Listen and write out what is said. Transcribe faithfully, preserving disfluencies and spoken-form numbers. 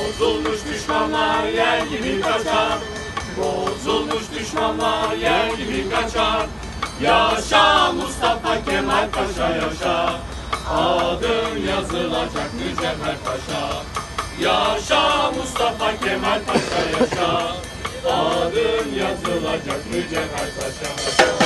Bozulmuş düşmanlar yer gibi kaçar. Bozulmuş düşmanlar yer gibi kaçar. Yaşa Mustafa Kemal Paşa yaşa. Adın yazılacak mücevher taşa. Yaşa Mustafa Kemal Paşa yaşa. Adın yazılacak mücevher taşa.